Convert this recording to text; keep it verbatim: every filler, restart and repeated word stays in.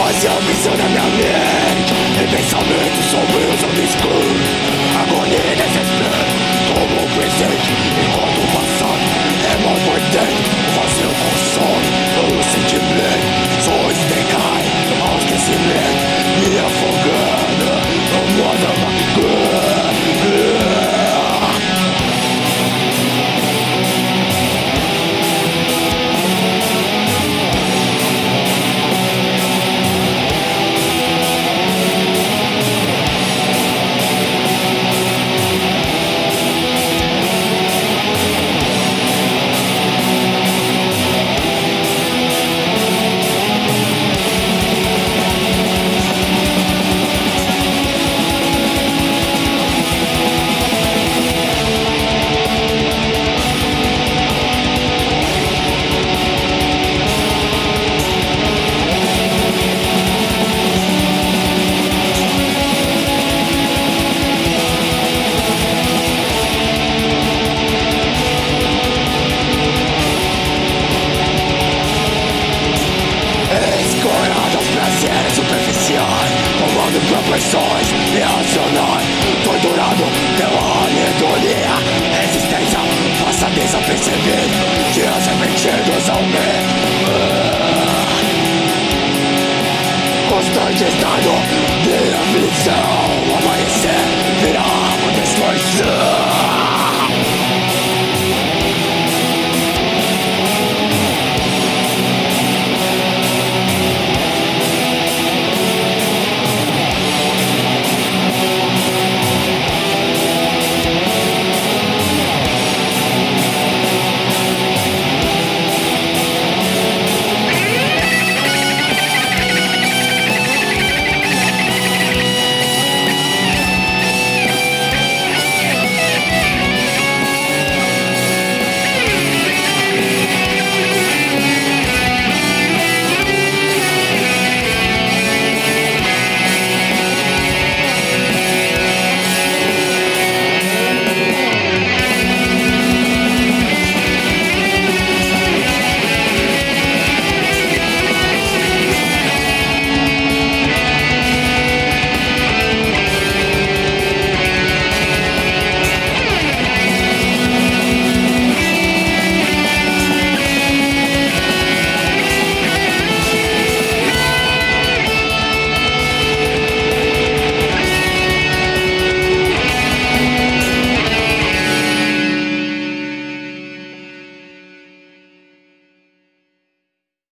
Fazia visão na minha mente e pensamentos sombrios eu me escuro. Agonia e desespero como um presente, enquanto o passado é mal por dentro. Vazio consome o sentimento, sonhos decaem ao esquecimento, me afogando no modo bacana. Proporções irracionais, torturado pela anedonia. Existência passa desapercebido, dias repetidos ao meio. Constante estado de aflição, amanhecer virá com destruição.